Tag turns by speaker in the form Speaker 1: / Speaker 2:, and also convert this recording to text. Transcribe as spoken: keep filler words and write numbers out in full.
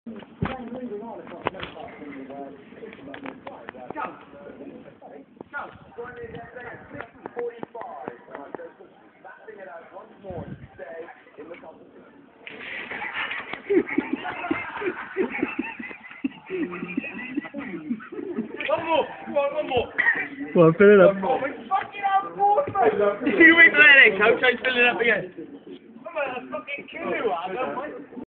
Speaker 1: One more! Come on, one more!
Speaker 2: Go on, fill it up.
Speaker 1: Oh, we fucking have more, mate! Two weeks later, coach, I'm filling it up again. I'm gonna fucking kill you, I don't mind.